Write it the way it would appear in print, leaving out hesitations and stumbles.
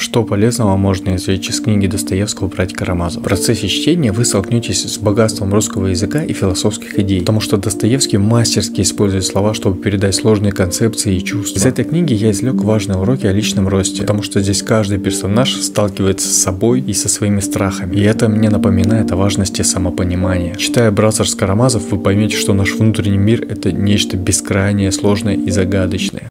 Что полезного можно извлечь из книги Достоевского «Братья Карамазовы»? В процессе чтения вы столкнетесь с богатством русского языка и философских идей, потому что Достоевский мастерски использует слова, чтобы передать сложные концепции и чувства. Из этой книги я извлек важные уроки о личном росте, потому что здесь каждый персонаж сталкивается с собой и со своими страхами, и это мне напоминает о важности самопонимания. Читая «Братьев Карамазов», вы поймете, что наш внутренний мир — это нечто бескрайнее, сложное и загадочное.